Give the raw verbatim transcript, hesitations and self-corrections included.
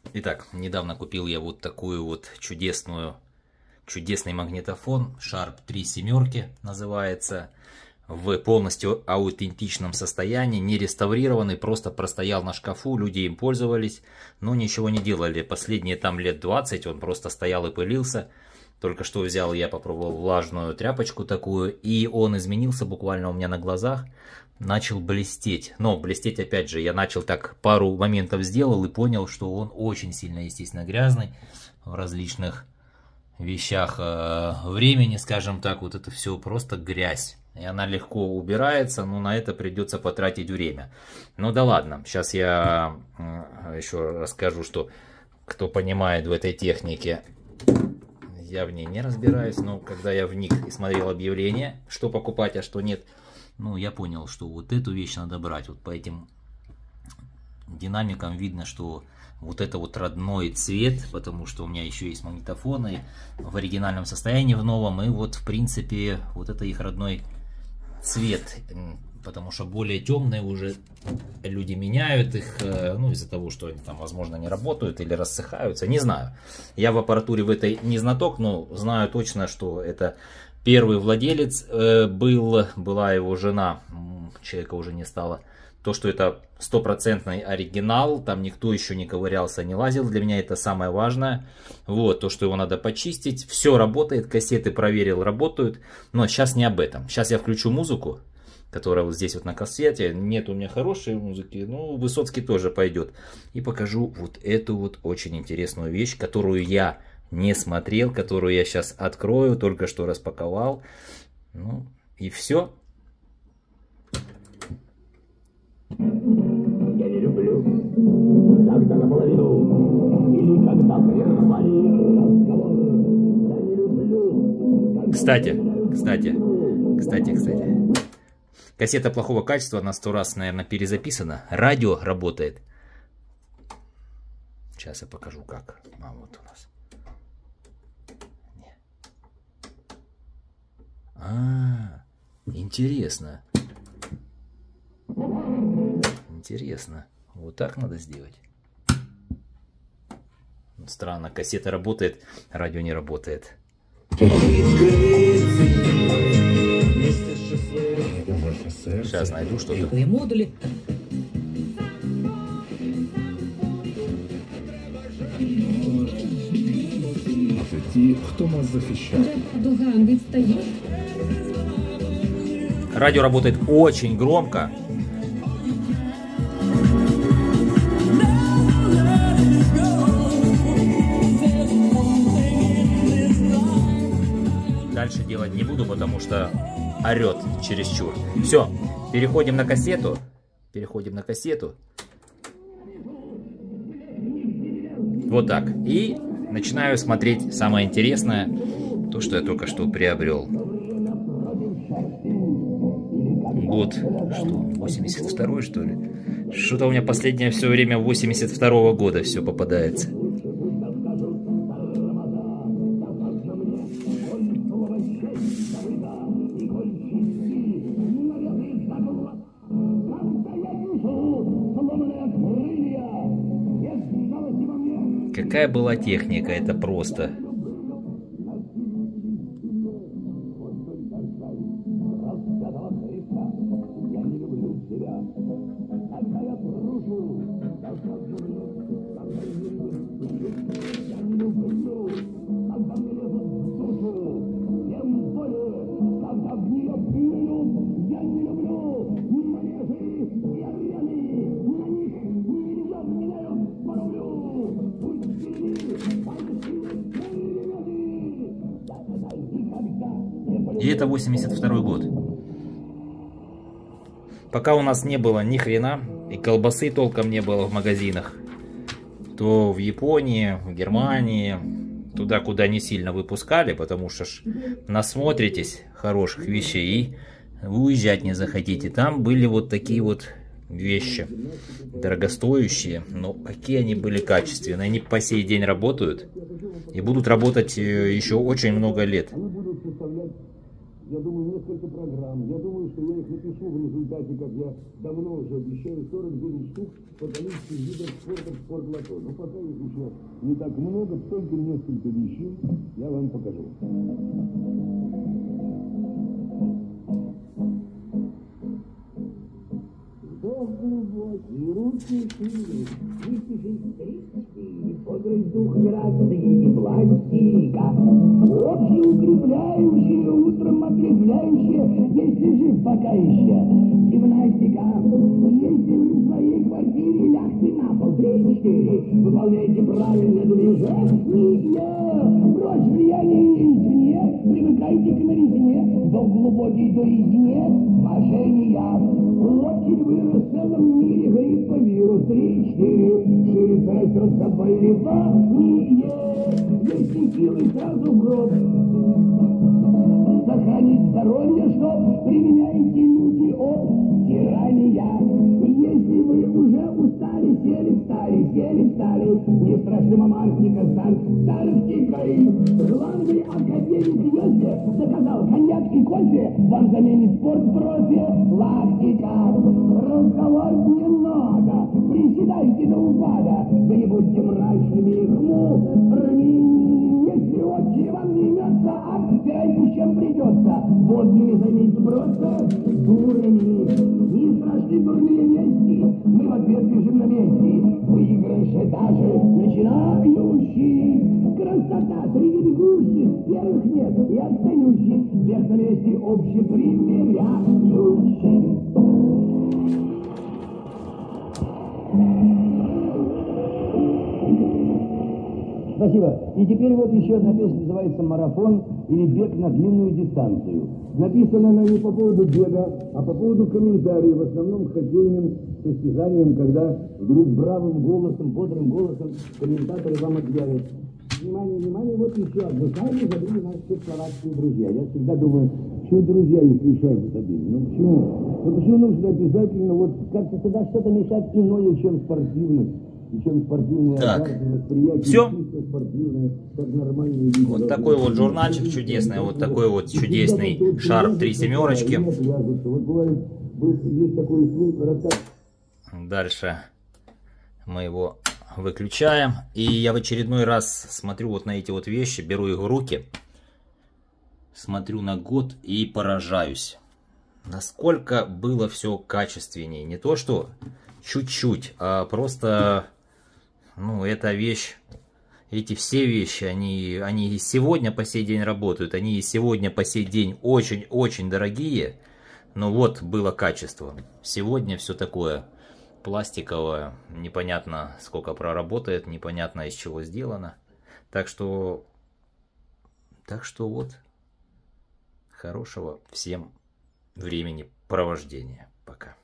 Итак, недавно купил я вот такую вот чудесную, чудесный магнитофон. Sharp три семерки называется. В полностью аутентичном состоянии, не реставрированный, просто простоял на шкафу, люди им пользовались, но ничего не делали. Последние там лет двадцать он просто стоял и пылился. Только что взял, я попробовал влажную тряпочку такую, и он изменился буквально у меня на глазах. Начал блестеть. Но блестеть, опять же, я начал так, пару моментов сделал и понял, что он очень сильно, естественно, грязный в различных вещах э, времени, скажем так. Вот это все просто грязь. И она легко убирается, но на это придется потратить время. Ну да ладно, сейчас я э, еще расскажу, что кто понимает в этой технике. Я в ней не разбираюсь, но когда я вник и смотрел объявление, что покупать, а что нет, ну, я понял, что вот эту вещь надо брать. Вот по этим динамикам видно, что вот это вот родной цвет, потому что у меня еще есть магнитофоны в оригинальном состоянии, в новом, и вот, в принципе, вот это их родной цвет, потому что более темные уже люди меняют их, ну, из-за того, что они там, возможно, не работают или рассыхаются, не знаю. Я в аппаратуре в этой не знаток, но знаю точно, что это первый владелец был, была его жена, человека уже не стало. То, что это стопроцентный оригинал, там никто еще не ковырялся, не лазил, для меня это самое важное. Вот, то, что его надо почистить, все работает, кассеты проверил, работают, но сейчас не об этом. Сейчас я включу музыку, которая вот здесь вот на кассете, нет у меня хорошей музыки, ну, Высоцкий тоже пойдет. И покажу вот эту вот очень интересную вещь, которую я не смотрел, которую я сейчас открою, только что распаковал. Ну, и все. Я не люблю, когда наполовину или когда прервали разговор. Я не люблю. Кстати, кстати, кстати, кстати. Кассета плохого качества, на сто раз, наверное, перезаписана. Радио работает. Сейчас я покажу, как. А вот у нас. А, интересно. Интересно. Вот так надо сделать. Странно, кассета работает, радио не работает. Сейчас найду что-то. Модули. Хто нас захищає? Дуган відстає. Радио работает очень громко. Дальше делать не буду, потому что орет чересчур. Все, переходим на кассету. Переходим на кассету. Вот так. И начинаю смотреть самое интересное. То, что я только что приобрел. Год, что, восемьдесят второй, что ли? Что-то у меня последнее все время восемьдесят второго года все попадается. Какая была техника, это просто. И это восемьдесят второй год. Пока у нас не было ни хрена, и колбасы толком не было в магазинах, то в Японии, в Германии, туда, куда не сильно выпускали, потому что ж насмотритесь хороших вещей и вы уезжать не захотите. Там были вот такие вот вещи, дорогостоящие, но какие они были качественные. Они по сей день работают и будут работать еще очень много лет. Я думаю, несколько программ. Я думаю, что я их напишу в результате, как я давно уже обещаю, сорок девять штук по количеству различных видов спорта в спортлото. Но пока их еще не так много, только несколько вещей я вам покажу. Вдох глубокий, руки шире, вытяжись тридцать, подраздух грации и пластика. Общеукрепляющее, утром отрезвляющее, если жив пока еще. Гимнастика. Если вы в своей квартире ляжьте на пол, три-четыре, выполняйте правильное движение. Прочь влияние извне, примыкайте к новизне, вдох глубокий до изне, движения. Очень вырос в целом мире грипповирус. Три-четыре, ширится, растется болевание. Если силы сразу в гроб. Сохранить здоровье, что применяете люди от тирания. Если вы уже устали, сели, встали, сели, встали, не страшно мамартика с Антарктикой. Главный академик Йоси заказал коньяк и кофе, вам заменит спорт-профи лактика. Разговор немного, приседайте до упада, да не будьте мрачными и хмурыми. Если отче вам не имется, обтирайте, чем придется. Водными займите просто дурами. Не страшны дурные вести, мы в ответ бежим на месте. Выигрыши даже начинающий. Красота среди бегущих, первых нет и отстающих. Вверх на месте общепримиряющий. Спасибо. И теперь вот еще одна песня, называется «Марафон» или «Бег на длинную дистанцию». Написана она не по поводу бега, а по поводу комментариев, в основном хоккейным состязанием, когда вдруг бравым голосом, бодрым голосом комментаторы вам объявят: внимание, внимание, вот еще одно. Сами забыли наши чехословацкие друзья. Я всегда думаю, что друзья их решают забили. Ну почему? Ну почему нужно обязательно, вот как-то тогда что-то мешать иное, чем спортивность? И чем спортивное восприятие, все. Спортивное, как нормальные люди. Вот такой вот журнальчик чудесный, вот такой вот чудесный шарп три семерочки. Дальше мы его выключаем. И я в очередной раз смотрю вот на эти вот вещи, беру их в руки, смотрю на год и поражаюсь. Насколько было все качественнее. Не то что чуть-чуть, а просто... Ну, эта вещь, эти все вещи, они, они и сегодня по сей день работают, они и сегодня по сей день очень-очень дорогие, но вот было качество. Сегодня все такое пластиковое, непонятно сколько проработает, непонятно из чего сделано. Так что, так что вот, хорошего всем времени провождения. Пока.